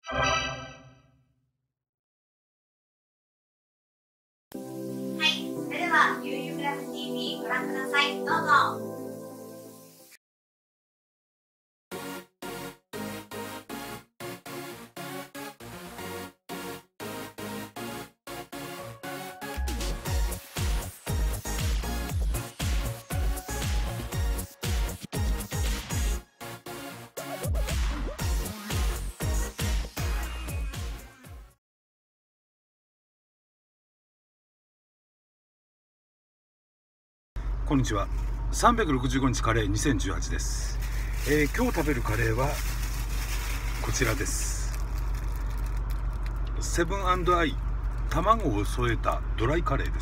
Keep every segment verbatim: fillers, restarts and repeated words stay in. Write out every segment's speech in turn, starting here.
い、それでは ユーユー クラブ ティーブイ ご覧ください。どうぞ。 こんにちは。さんびゃくろくじゅうごにちカレーにせんじゅうはちです。えー、今日食べるカレーはこちらです。セブン&アイ卵を添えたドライカレーです。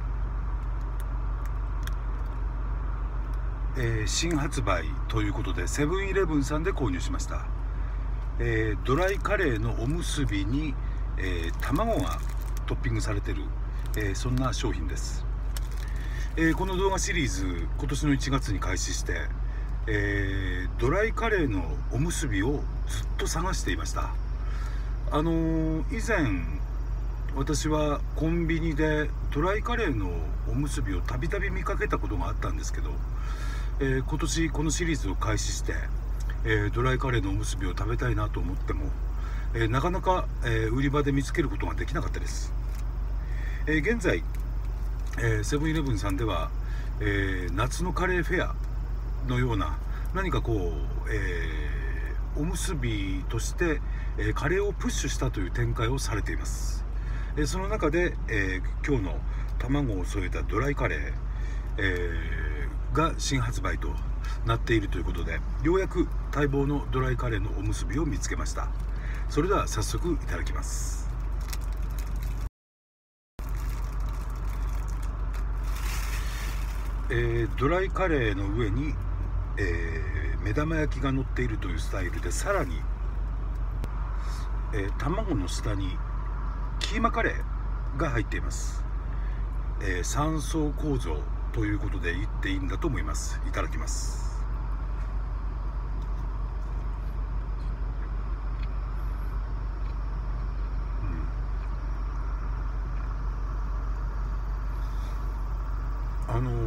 えー、新発売ということでセブンイレブンさんで購入しました。えー、ドライカレーのおむすびに、えー、卵がトッピングされている、えー、そんな商品です。えー、この動画シリーズ今年のいちがつに開始して、えー、ドライカレーのおむすびをずっと探していました。あのー、以前私はコンビニでドライカレーのおむすびをたびたび見かけたことがあったんですけど、えー、今年このシリーズを開始して、えー、ドライカレーのおむすびを食べたいなと思っても、えー、なかなか、えー、売り場で見つけることができなかったです。えー、現在セブンイレブンさんでは、えー、夏のカレーフェアのような何かこう、えー、おむすびとして、えー、カレーをプッシュしたという展開をされています。えー、その中で、えー、今日の卵を添えたドライカレー、えー、が新発売となっているということで、ようやく待望のドライカレーのおむすびを見つけました。それでは早速いただきます。えー、ドライカレーの上に、えー、目玉焼きが乗っているというスタイルで、さらに、えー、卵の下にキーマカレーが入っています。えー、さん層構造ということで言っていいんだと思います。いただきます。うん、あの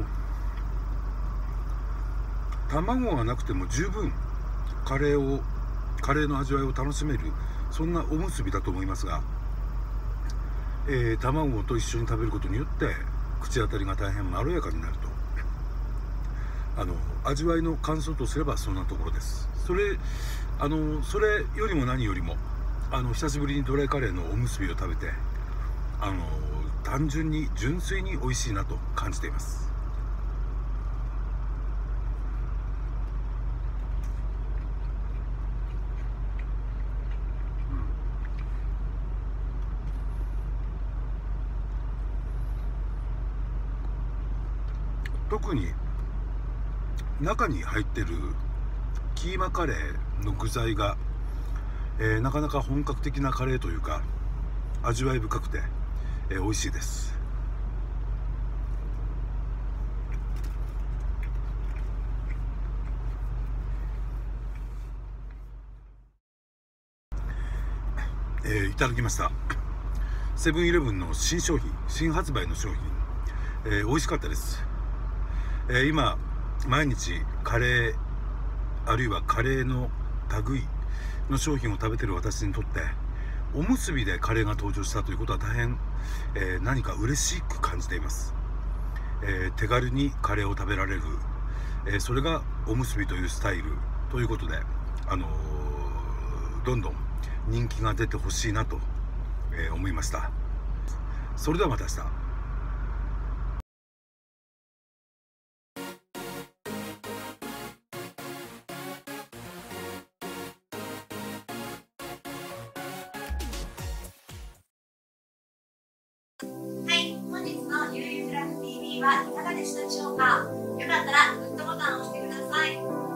卵がなくても十分カレーをカレーの味わいを楽しめる、そんなおむすびだと思いますが、えー、卵と一緒に食べることによって口当たりが大変まろやかになると、あの味わいの感想とすればそんなところです。それあのそれよりも何よりも、あの久しぶりにドライカレーのおむすびを食べて、あの単純に純粋に美味しいなと感じています。特に中に入ってるキーマカレーの具材が、えー、なかなか本格的なカレーというか味わい深くて、えー、美味しいです。えー、いただきました。セブンイレブンの新商品、新発売の商品、えー、美味しかったです。えー、今毎日カレーあるいはカレーの類の商品を食べている私にとって、おむすびでカレーが登場したということは大変、えー、何か嬉しく感じています。えー、手軽にカレーを食べられる、えー、それがおむすびというスタイルということで、あのー、どんどん人気が出てほしいなと、えー、思いました。それではまた明日。 はい、本日の ユーユー クラブ ティーブイ はいかがでしたでしょうか。よかったらグッドボタンを押してください。